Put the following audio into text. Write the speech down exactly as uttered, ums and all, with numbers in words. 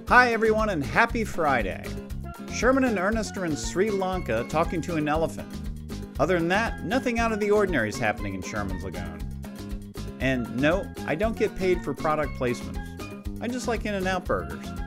Hi everyone and happy Friday. Sherman and Ernest are in Sri Lanka talking to an elephant. Other than that, nothing out of the ordinary is happening in Sherman's Lagoon. And no, I don't get paid for product placements. I just like In-N-Out burgers.